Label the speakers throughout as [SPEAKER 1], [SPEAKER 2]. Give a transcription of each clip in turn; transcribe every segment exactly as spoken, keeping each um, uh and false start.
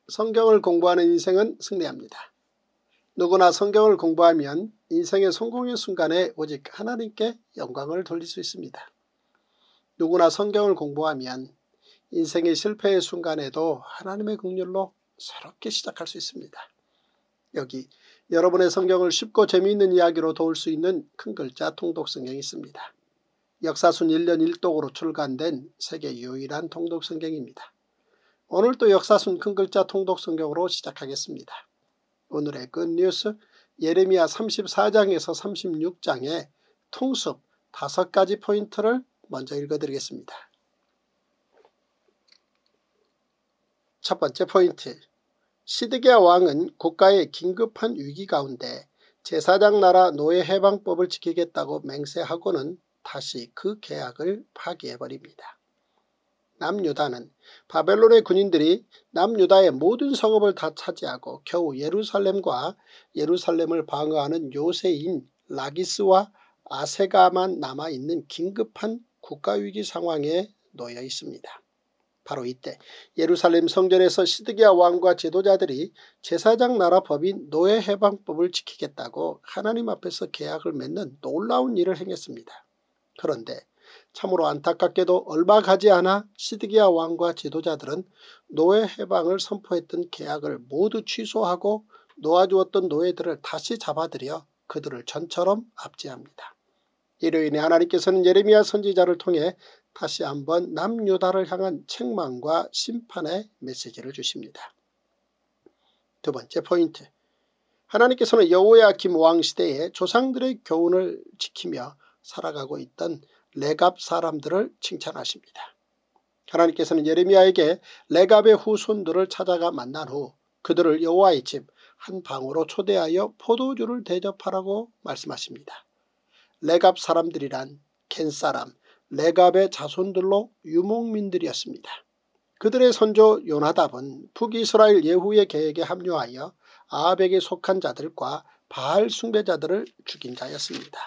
[SPEAKER 1] 성경을 공부하는 인생은 승리합니다. 누구나 성경을 공부하면 인생의 성공의 순간에 오직 하나님께 영광을 돌릴 수 있습니다. 누구나 성경을 공부하면 인생의 실패의 순간에도 하나님의 긍휼로 새롭게 시작할 수 있습니다. 여기 여러분의 성경을 쉽고 재미있는 이야기로 도울 수 있는 큰 글자 통독 성경이 있습니다. 역사순 일 년 일 독으로 출간된 세계 유일한 통독 성경입니다. 오늘도 역사순 큰 글자 통독 성경으로 시작하겠습니다. 오늘의 굿뉴스 예레미야 삼십사 장에서 삼십육 장의 통습 다섯 가지 포인트를 먼저 읽어드리겠습니다. 첫 번째 포인트, 시드기야 왕은 국가의 긴급한 위기 가운데 제사장 나라 노예 해방법을 지키겠다고 맹세하고는 다시 그 계약을 파기해버립니다. 남유다는 바벨론의 군인들이 남유다의 모든 성읍을 다 차지하고 겨우 예루살렘과 예루살렘을 방어하는 요새인 라기스와 아세가만 남아있는 긴급한 국가위기 상황에 놓여 있습니다. 바로 이때 예루살렘 성전에서 시드기야 왕과 지도자들이 제사장 나라 법인 노예 해방법을 지키겠다고 하나님 앞에서 계약을 맺는 놀라운 일을 행했습니다. 그런데 참으로 안타깝게도 얼마 가지 않아 시드기야 왕과 지도자들은 노예 해방을 선포했던 계약을 모두 취소하고 놓아주었던 노예들을 다시 잡아들여 그들을 전처럼 압제합니다. 이로 인해 하나님께서는 예레미야 선지자를 통해 다시 한번 남유다를 향한 책망과 심판의 메시지를 주십니다. 두 번째 포인트, 하나님께서는 여호야김 왕 시대에 조상들의 교훈을 지키며 살아가고 있던 레갑 사람들을 칭찬하십니다. 하나님께서는 예레미야에게 레갑의 후손들을 찾아가 만난 후 그들을 여호와의 집 한 방으로 초대하여 포도주를 대접하라고 말씀하십니다. 레갑 사람들이란 겐 사람 레갑의 자손들로 유목민들이었습니다. 그들의 선조 요나답은 북이스라엘 예후의 계획에 합류하여 아합에게 속한 자들과 바알 숭배자들을 죽인 자였습니다.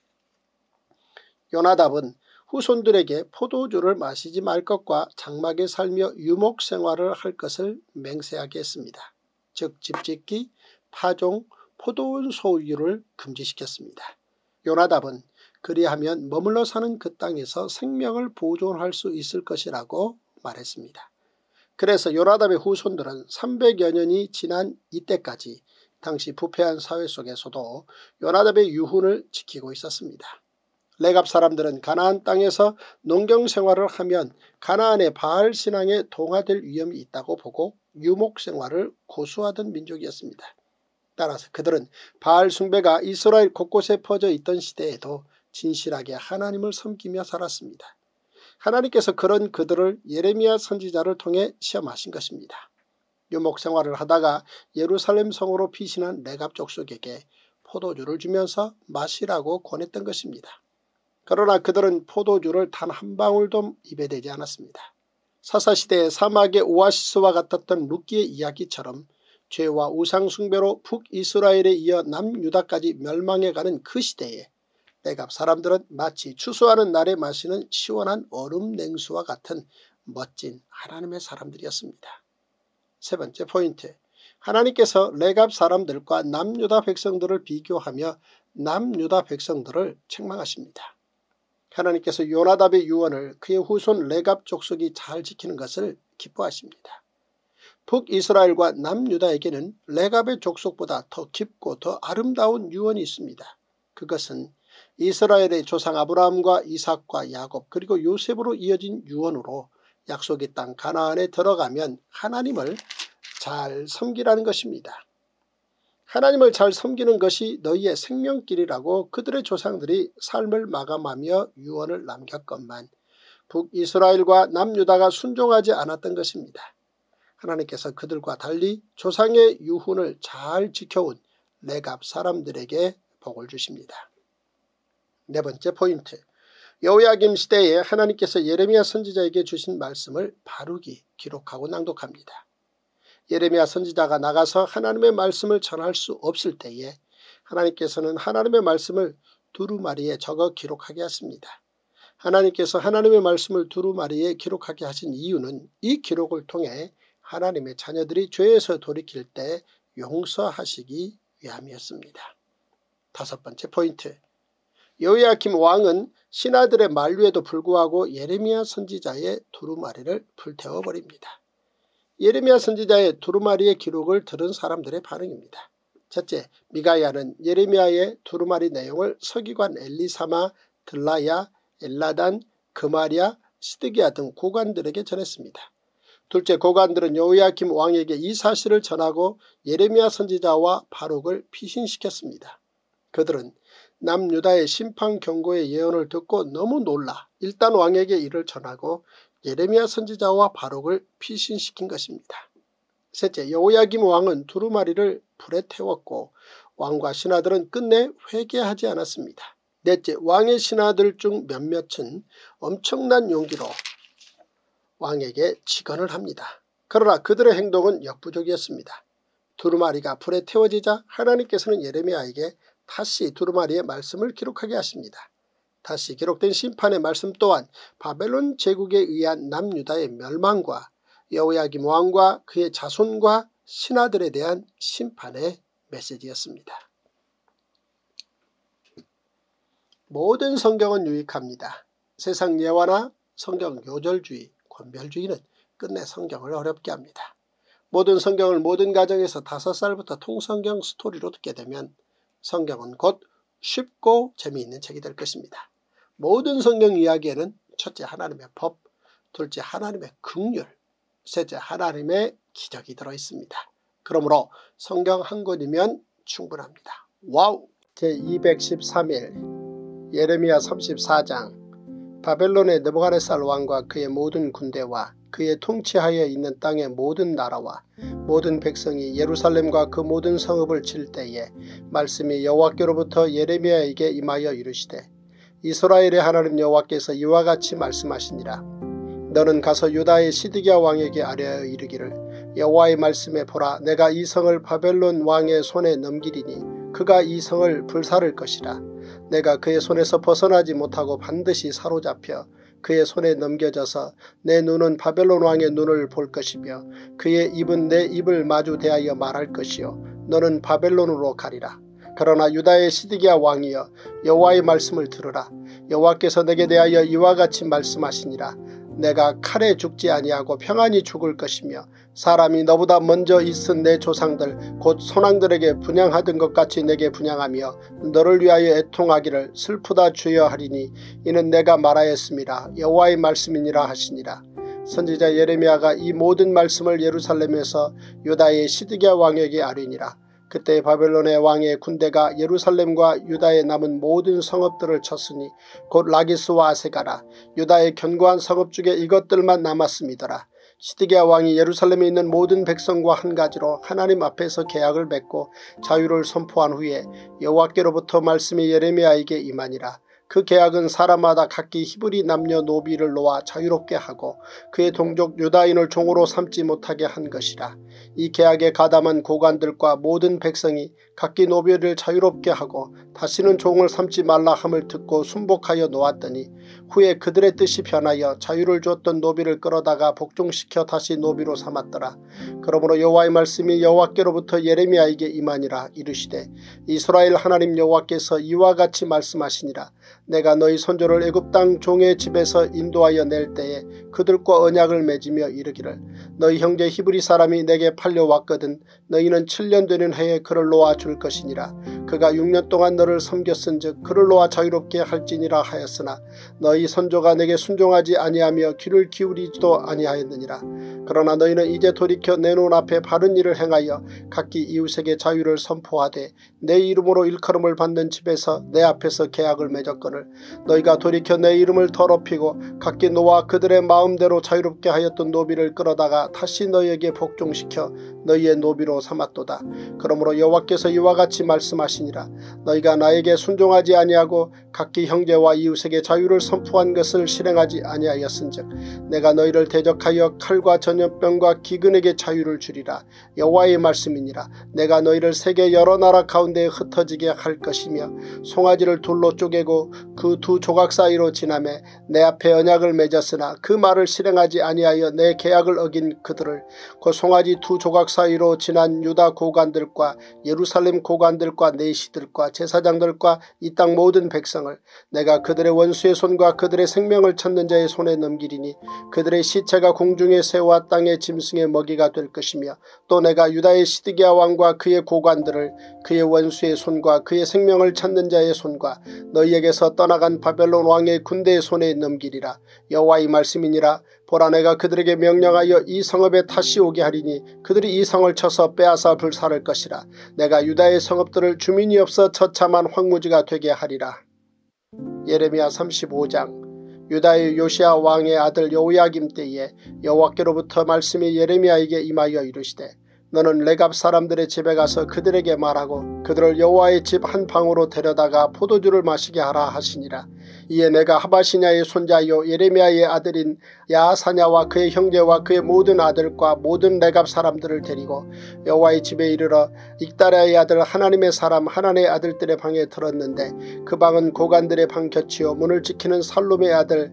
[SPEAKER 1] 요나답은 후손들에게 포도주를 마시지 말 것과 장막에 살며 유목 생활을 할 것을 맹세하게 했습니다. 즉 집짓기, 파종, 포도원 소유를 금지시켰습니다. 요나답은 그리하면 머물러 사는 그 땅에서 생명을 보존할 수 있을 것이라고 말했습니다. 그래서 요나답의 후손들은 삼백여 년이 지난 이때까지 당시 부패한 사회 속에서도 요나답의 유훈을 지키고 있었습니다. 레갑 사람들은 가나안 땅에서 농경 생활을 하면 가나안의 바알 신앙에 동화될 위험이 있다고 보고 유목 생활을 고수하던 민족이었습니다. 따라서 그들은 바알 숭배가 이스라엘 곳곳에 퍼져 있던 시대에도 진실하게 하나님을 섬기며 살았습니다. 하나님께서 그런 그들을 예레미야 선지자를 통해 시험하신 것입니다. 유목 생활을 하다가 예루살렘 성으로 피신한 레갑 족속에게 포도주를 주면서 마시라고 권했던 것입니다. 그러나 그들은 포도주를 단 한 방울도 입에 대지 않았습니다. 사사시대의 사막의 오아시스와 같았던 룻기의 이야기처럼 죄와 우상숭배로 북이스라엘에 이어 남유다까지 멸망해가는 그 시대에 레갑 사람들은 마치 추수하는 날에 마시는 시원한 얼음 냉수와 같은 멋진 하나님의 사람들이었습니다. 세 번째 포인트, 하나님께서 레갑 사람들과 남유다 백성들을 비교하며 남유다 백성들을 책망하십니다. 하나님께서 요나답의 유언을 그의 후손 레갑 족속이 잘 지키는 것을 기뻐하십니다. 북이스라엘과 남유다에게는 레갑의 족속보다 더 깊고 더 아름다운 유언이 있습니다. 그것은 이스라엘의 조상 아브라함과 이삭과 야곱 그리고 요셉으로 이어진 유언으로 약속의 땅 가나안에 들어가면 하나님을 잘 섬기라는 것입니다. 하나님을 잘 섬기는 것이 너희의 생명길이라고 그들의 조상들이 삶을 마감하며 유언을 남겼건만 북이스라엘과 남유다가 순종하지 않았던 것입니다. 하나님께서 그들과 달리 조상의 유훈을 잘 지켜온 레갑 사람들에게 복을 주십니다. 네 번째 포인트, 여호야김 시대에 하나님께서 예레미야 선지자에게 주신 말씀을 바르게 기록하고 낭독합니다. 예레미야 선지자가 나가서 하나님의 말씀을 전할 수 없을 때에 하나님께서는 하나님의 말씀을 두루마리에 적어 기록하게 하십니다. 하나님께서 하나님의 말씀을 두루마리에 기록하게 하신 이유는 이 기록을 통해 하나님의 자녀들이 죄에서 돌이킬 때 용서하시기 위함이었습니다. 다섯 번째 포인트. 여호야김 왕은 신하들의 만류에도 불구하고 예레미야 선지자의 두루마리를 불태워버립니다. 예레미야 선지자의 두루마리의 기록을 들은 사람들의 반응입니다. 첫째, 미가야는 예레미야의 두루마리 내용을 서기관 엘리사마, 들라야, 엘라단, 그마랴, 시드기야 등 고관들에게 전했습니다. 둘째, 고관들은 여호야김 왕에게 이 사실을 전하고 예레미야 선지자와 바룩을 피신시켰습니다. 그들은 남유다의 심판 경고의 예언을 듣고 너무 놀라 일단 왕에게 이를 전하고 예레미야 선지자와 바룩을 피신시킨 것입니다. 셋째, 여호야김 왕은 두루마리를 불에 태웠고 왕과 신하들은 끝내 회개하지 않았습니다. 넷째, 왕의 신하들 중 몇몇은 엄청난 용기로 왕에게 직언을 합니다. 그러나 그들의 행동은 역부족이었습니다. 두루마리가 불에 태워지자 하나님께서는 예레미야에게 다시 두루마리의 말씀을 기록하게 하십니다. 다시 기록된 심판의 말씀 또한 바벨론 제국에 의한 남유다의 멸망과 여호야김 왕과 그의 자손과 신하들에 대한 심판의 메시지였습니다. 모든 성경은 유익합니다. 세상 예화나 성경 요절주의, 권별주의는 끝내 성경을 어렵게 합니다. 모든 성경을 모든 가정에서 다섯 살부터 통성경 스토리로 듣게 되면 성경은 곧 쉽고 재미있는 책이 될 것입니다. 모든 성경 이야기에는 첫째 하나님의 법, 둘째 하나님의 긍휼, 셋째 하나님의 기적이 들어있습니다. 그러므로 성경 한 권이면 충분합니다. 와우! 제이백십삼 일 예레미야 삼십사 장. 바벨론의 느부갓네살 왕과 그의 모든 군대와 그의 통치하에 있는 땅의 모든 나라와 모든 백성이 예루살렘과 그 모든 성읍을 칠 때에 말씀이 여호와께로부터 예레미야에게 임하여 이르시되 이스라엘의 하나님 여호와께서 이와 같이 말씀하시니라. 너는 가서 유다의 시드기야 왕에게 아뢰어 이르기를 여호와의 말씀에 보라, 내가 이 성을 바벨론 왕의 손에 넘기리니 그가 이 성을 불사를 것이라. 내가 그의 손에서 벗어나지 못하고 반드시 사로잡혀 그의 손에 넘겨져서 내 눈은 바벨론 왕의 눈을 볼 것이며 그의 입은 내 입을 마주 대하여 말할 것이요 너는 바벨론으로 가리라. 그러나 유다의 시드기야 왕이여 여호와의 말씀을 들으라. 여호와께서 내게 대하여 이와 같이 말씀하시니라. 내가 칼에 죽지 아니하고 평안히 죽을 것이며 사람이 너보다 먼저 있은 내 조상들 곧 선왕들에게 분향하던 것 같이 내게 분향하며 너를 위하여 애통하기를 슬프다 주여 하리니 이는 내가 말하였음이라. 여호와의 말씀이니라 하시니라. 선지자 예레미야가 이 모든 말씀을 예루살렘에서 유다의 시드기야 왕에게 아뢰니라. 그때 바벨론의 왕의 군대가 예루살렘과 유다에 남은 모든 성읍들을 쳤으니 곧 라기스와 아세가라. 유다의 견고한 성읍 중에 이것들만 남았음이더라. 시드기야 왕이 예루살렘에 있는 모든 백성과 한 가지로 하나님 앞에서 계약을 맺고 자유를 선포한 후에 여호와께로부터 말씀이 예레미야에게 임하니라. 그 계약은 사람마다 각기 히브리 남녀 노비를 놓아 자유롭게 하고 그의 동족 유다인을 종으로 삼지 못하게 한 것이라. 이 계약에 가담한 고관들과 모든 백성이 각기 노비를 자유롭게 하고 다시는 종을 삼지 말라 함을 듣고 순복하여 놓았더니 후에 그들의 뜻이 변하여 자유를 주었던 노비를 끌어다가 복종시켜 다시 노비로 삼았더라. 그러므로 여호와의 말씀이 여호와께로부터 예레미야에게 임하니라. 이르시되 이스라엘 하나님 여호와께서 이와 같이 말씀하시니라. 내가 너희 선조를 애굽 땅 종의 집에서 인도하여 낼 때에 그들과 언약을 맺으며 이르기를 너희 형제 히브리 사람이 내게 팔려왔거든 너희는 칠 년 되는 해에 그를 놓아 줄 것이니라. 그가 육 년 동안 너를 섬겼은즉 그를 놓아 자유롭게 할지니라 하였으나 너희 선조가 내게 순종하지 아니하며 귀를 기울이지도 아니하였느니라. 그러나 너희는 이제 돌이켜 내 눈 앞에 바른 일을 행하여 각기 이웃에게 자유를 선포하되 내 이름으로 일컬음을 받는 집에서 내 앞에서 계약을 맺었거늘 너희가 돌이켜 내 이름을 더럽히고 각기 너와 그들의 마음대로 자유롭게 하였던 노비를 끌어다가 다시 너희에게 복종시켜 너희의 노비로 삼았도다. 그러므로 여호와께서 이와 같이 말씀하시니라. 너희가 나에게 순종하지 아니하고 각기 형제와 이웃에게 자유를 선포한 것을 실행하지 아니하였은즉 내가 너희를 대적하여 칼과 전염병과 기근에게 자유를 주리라. 여호와의 말씀이니라. 내가 너희를 세계 여러 나라 가운데에 흩어지게 할 것이며 송아지를 둘로 쪼개고 그 두 조각 사이로 지나매 내 앞에 언약을 맺었으나 그 말을 실행하지 아니하여 내 계약을 어긴 그들을 그 송아지 두 조각 사이로 지난 유다 고관들과 예루살렘 고관들과 내시들과 제사장들과 이 땅 모든 백성을 내가 그들의 원수의 손과 그들의 생명을 찾는 자의 손에 넘기리니 그들의 시체가 공중의 새와 땅의 짐승의 먹이가 될 것이며 또 내가 유다의 시드기야 왕과 그의 고관들을 그의 원수의 손과 그의 생명을 찾는 자의 손과 너희에게서 떠나간 바벨론 왕의 군대의 손에 넘기리라. 여호와의 말씀이니라. 보라 내가 그들에게 명령하여 이 성읍에 다시 오게 하리니 그들이 이 성을 쳐서 빼앗아 불살을 것이라. 내가 유다의 성읍들을 주민이 없어 처참한 황무지가 되게 하리라. 예레미야 삼십오 장. 유다의 요시야 왕의 아들 여호야김 때에 여호와께로부터 말씀이 예레미야에게 임하여 이르시되 너는 레갑 사람들의 집에 가서 그들에게 말하고 그들을 여호와의 집 한 방으로 데려다가 포도주를 마시게 하라 하시니라. 이에 내가 하바시냐의 손자요 예레미야의 아들인 야하사냐와 그의 형제와 그의 모든 아들과 모든 레갑 사람들을 데리고 여호와의 집에 이르러 익다랴의 아들 하나님의 사람 하나님의 아들들의 방에 들었는데 그 방은 고관들의 방 곁이요 문을 지키는 살룸의 아들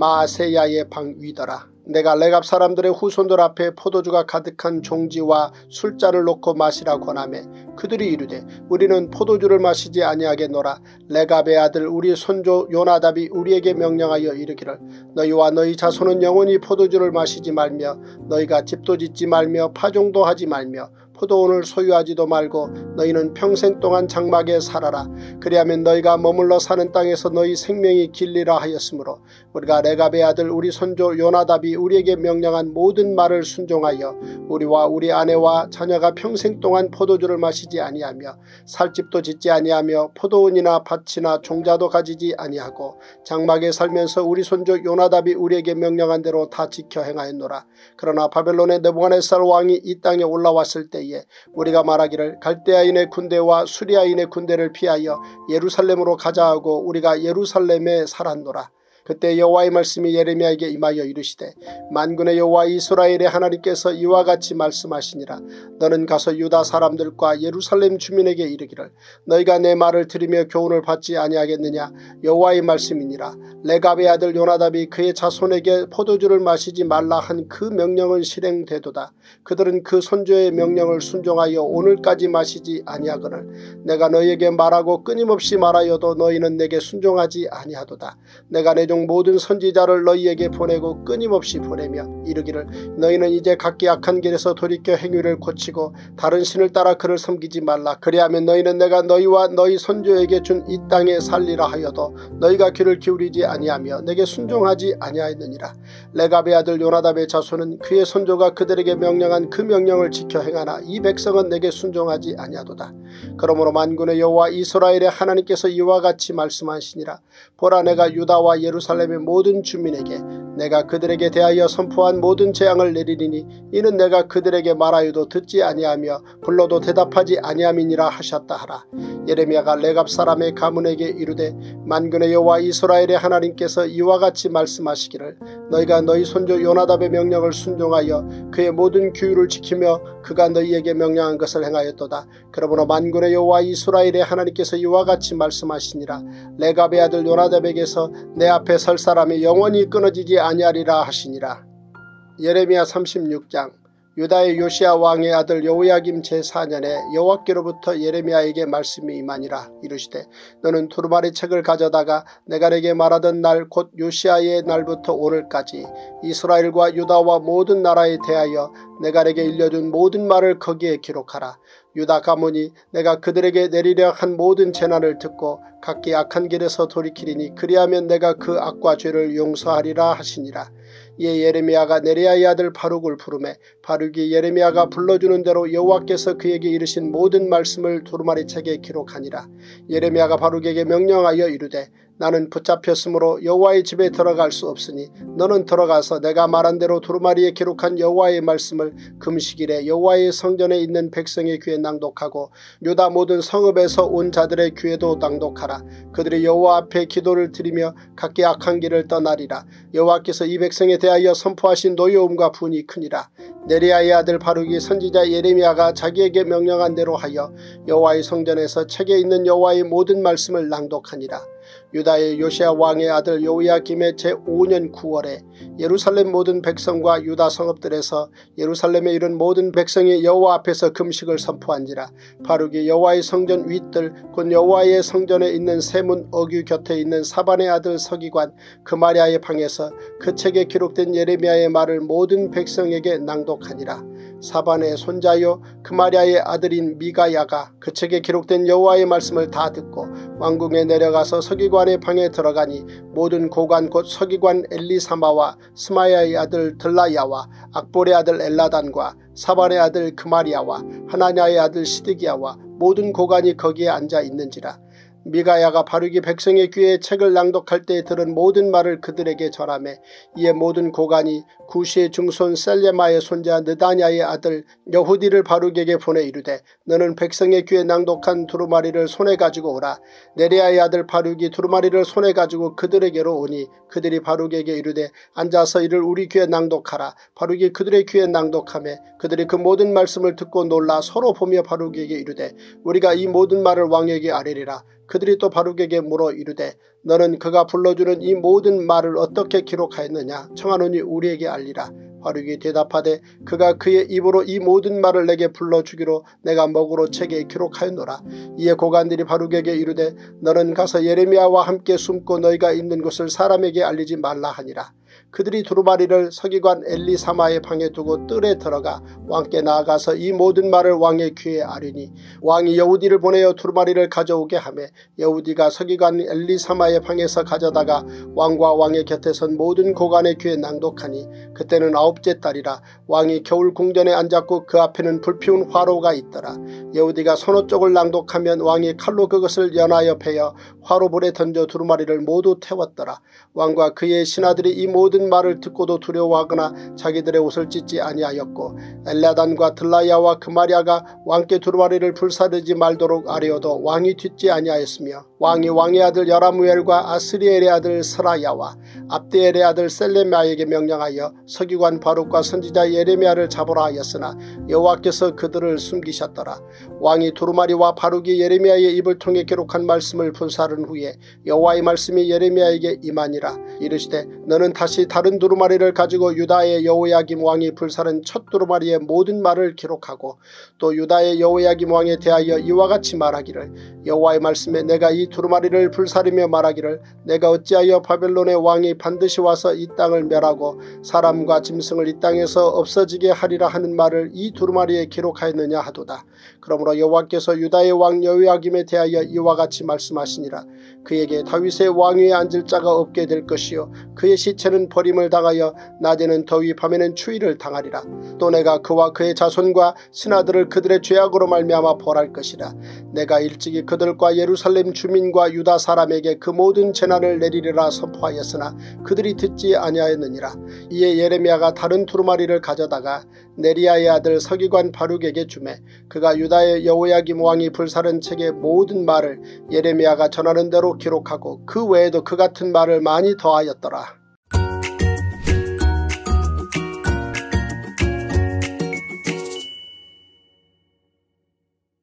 [SPEAKER 1] 마아세야의 방 위더라. 내가 레갑 사람들의 후손들 앞에 포도주가 가득한 종지와 술잔을 놓고 마시라 권하매 그들이 이르되 우리는 포도주를 마시지 아니하겠노라. 레갑의 아들 우리 손조 요나답이 우리에게 명령하여 이르기를 너희와 너희 자손은 영원히 포도주를 마시지 말며 너희가 집도 짓지 말며 파종도 하지 말며 포도원을 소유하지도 말고 너희는 평생 동안 장막에 살아라. 그리하면 너희가 머물러 사는 땅에서 너희 생명이 길리라 하였으므로 우리가 레갑의 아들 우리 손조 요나답이 우리에게 명령한 모든 말을 순종하여 우리와 우리 아내와 자녀가 평생 동안 포도주를 마시지 아니하며 살집도 짓지 아니하며 포도원이나 밭이나 종자도 가지지 아니하고 장막에 살면서 우리 손조 요나답이 우리에게 명령한 대로 다 지켜 행하였노라. 그러나 바벨론의 느부갓네살 왕이 이 땅에 올라왔을 때에 우리가 말하기를 갈대아인의 군대와 수리아인의 군대를 피하여 예루살렘으로 가자 하고 우리가 예루살렘에 살았노라. 그때 여호와의 말씀이 예레미야에게 임하여 이르시되 만군의 여호와 이스라엘의 하나님께서 이와 같이 말씀하시니라. 너는 가서 유다 사람들과 예루살렘 주민에게 이르기를 너희가 내 말을 들으며 교훈을 받지 아니하겠느냐. 여호와의 말씀이니라. 레갑의 아들 요나답이 그의 자손에게 포도주를 마시지 말라 한 그 명령은 실행되도다. 그들은 그 선조의 명령을 순종하여 오늘까지 마시지 아니하거늘 내가 너희에게 말하고 끊임없이 말하여도 너희는 내게 순종하지 아니하도다. 내가 내 종 모든 선지자를 너희에게 보내고 끊임없이 보내며 이르기를 너희는 이제 각기 악한 길에서 돌이켜 행위를 고치고 다른 신을 따라 그를 섬기지 말라. 그리하면 너희는 내가 너희와 너희 선조에게 준 이 땅에 살리라 하여도 너희가 귀를 기울이지 아니하며 내게 순종하지 아니하였느니라. 레갑의 아들 요나답의 자손은 그의 선조가 그들에게 명령한 그 명령을 지켜 행하나 이 백성은 내게 순종하지 아니하도다. 그러므로 만군의 여호와 이스라엘의 하나님께서 이와 같이 말씀하시니라. 보라 내가 유다와 예루살렘의 모든 주민에게 내가 그들에게 대하여 선포한 모든 재앙을 내리리니 이는 내가 그들에게 말하여도 듣지 아니하며 불러도 대답하지 아니함이니라 하셨다 하라. 예레미야가 레갑 사람의 가문에게 이르되 만군의 여호와 이스라엘의 하나님께서 이와 같이 말씀하시기를 너희가 너희 손조 요나답의 명령을 순종하여 그의 모든 규율을 지키며 그가 너희에게 명령한 것을 행하였도다. 그러므로 만군의 여호와 이스라엘의 하나님께서 이와 같이 말씀하시니라. 레갑의 아들 요나답에게서 내 앞에 설 사람이 영원히 끊어지지 아니하리라 하시니라. 예레미야 삼십육 장. 유다의 요시야 왕의 아들 여호야김 제사 년에 여호와께로부터 예레미야에게 말씀이 임하니라. 이르시되 너는 두루마리 책을 가져다가 내가 내게 말하던 날 곧 요시야의 날부터 오늘까지 이스라엘과 유다와 모든 나라에 대하여 내가 내게 일러준 모든 말을 거기에 기록하라. 유다 가문이 내가 그들에게 내리려 한 모든 재난을 듣고 각기 악한 길에서 돌이키리니 그리하면 내가 그 악과 죄를 용서하리라 하시니라. 이에 예레미야가 네리야의 아들 바룩을 부르매 바룩이 예레미야가 불러주는 대로 여호와께서 그에게 이르신 모든 말씀을 두루마리 책에 기록하니라. 예레미야가 바룩에게 명령하여 이르되 나는 붙잡혔으므로 여호와의 집에 들어갈 수 없으니 너는 들어가서 내가 말한 대로 두루마리에 기록한 여호와의 말씀을 금식일에 여호와의 성전에 있는 백성의 귀에 낭독하고 유다 모든 성읍에서 온 자들의 귀에도 낭독하라. 그들이 여호와 앞에 기도를 드리며 각기 악한 길을 떠나리라. 여호와께서 이 백성에 대하여 선포하신 노여움과 분이 크니라. 네리야의 아들 바룩이 선지자 예레미야가 자기에게 명령한 대로 하여 여호와의 성전에서 책에 있는 여호와의 모든 말씀을 낭독하니라. 유다의 요시야 왕의 아들 요야김의 제오 년 구월에 예루살렘 모든 백성과 유다 성읍들에서 예루살렘에 이른 모든 백성이 여호와 앞에서 금식을 선포한지라. 바룩이 여호와의 성전 윗뜰 곧 여호와의 성전에 있는 세문 어귀 곁에 있는 사반의 아들 서기관 그마랴의 방에서 그 책에 기록된 예레미야의 말을 모든 백성에게 낭독하니라. 사반의 손자요 그마랴의 아들인 미가야가 그 책에 기록된 여호와의 말씀을 다 듣고 왕궁에 내려가서 서기관의 방에 들어가니 모든 고관 곧 서기관 엘리사마와 스마야의 아들 들라야와 악볼의 아들 엘라단과 사반의 아들 그마리아와 하나냐의 아들 시드기야와 모든 고관이 거기에 앉아 있는지라. 미가야가 바룩이 백성의 귀에 책을 낭독할 때 들은 모든 말을 그들에게 전하매 이에 모든 고관이 구시의 중손 셀레마의 손자 느다냐의 아들 여후디를 바룩에게 보내 이르되 너는 백성의 귀에 낭독한 두루마리를 손에 가지고 오라. 네리야의 아들 바룩이 두루마리를 손에 가지고 그들에게로 오니 그들이 바룩에게 이르되 앉아서 이를 우리 귀에 낭독하라. 바룩이 그들의 귀에 낭독하매 그들이 그 모든 말씀을 듣고 놀라 서로 보며 바룩에게 이르되 우리가 이 모든 말을 왕에게 아뢰리라. 그들이 또 바룩에게 물어 이르되 너는 그가 불러주는 이 모든 말을 어떻게 기록하였느냐 청하노니 우리에게 알리라. 바룩이 대답하되 그가 그의 입으로 이 모든 말을 내게 불러주기로 내가 먹으로 책에 기록하였노라. 이에 고관들이 바룩에게 이르되 너는 가서 예레미야와 함께 숨고 너희가 있는 곳을 사람에게 알리지 말라 하니라. 그들이 두루마리를 서기관 엘리사마의 방에 두고 뜰에 들어가 왕께 나아가서 이 모든 말을 왕의 귀에 아뢰니 왕이 여우디를 보내어 두루마리를 가져오게 하매 여우디가 서기관 엘리사마의 방에서 가져다가 왕과 왕의 곁에 선 모든 고관의 귀에 낭독하니 그때는 아홉째 달이라. 왕이 겨울 궁전에 앉았고 그 앞에는 불피운 화로가 있더라. 여우디가 서너 쪽을 낭독하면 왕이 칼로 그것을 연하여 베어 화로불에 던져 두루마리를 모두 태웠더라. 왕과 그의 신하들이 이 모든 말을 듣고도 두려워하거나 자기들의 옷을 찢지 아니하였고 엘라단과 들라야와 그마랴가 왕께 두루마리를 불사르지 말도록 아뢰어도 왕이 듣지 아니하였으며 왕이 왕의 아들 여라무엘과 아스리엘의 아들 스라야와 압디엘의 아들 셀레미야에게 명령하여 서기관 바룩과 선지자 예레미야를 잡으라 하였으나 여호와께서 그들을 숨기셨더라. 왕이 두루마리와 바룩이 예레미야의 입을 통해 기록한 말씀을 분사른 후에 여호와의 말씀이 예레미야에게 임하니라. 이르시되 너는 다시 다른 두루마리를 가지고 유다의 여호야김 왕이 불사른 첫 두루마리의 모든 말을 기록하고 또 유다의 여호야김 왕에 대하여 이와 같이 말하기를 여호와의 말씀에 내가 이 두루마리를 불사르며 말하기를 내가 어찌하여 바벨론의 왕이 반드시 와서 이 땅을 멸하고 사람과 짐승을 이 땅에서 없어지게 하리라 하는 말을 이 두루마리에 기록하였느냐 하도다. 그러므로 여호와께서 유다의 왕 여호야김에 대하여 이와 같이 말씀하시니라. 그에게 다윗의 왕위에 앉을 자가 없게 될 것이요 그의 시체는 버림을 당하여 낮에는 더위 밤에는 추위를 당하리라. 또 내가 그와 그의 자손과 신하들을 그들의 죄악으로 말미암아 벌할 것이라. 내가 일찍이 그들과 예루살렘 주민과 유다 사람에게 그 모든 재난을 내리리라 선포하였으나 그들이 듣지 아니하였느니라. 이에 예레미야가 다른 두루마리를 가져다가 네리야의 아들 서기관 바룩에게 주매 그가 유다의 여호야김 왕이 불사른 책의 모든 말을 예레미야가 전하는 대로 기록하고 그 외에도 그 같은 말을 많이 더하였더라.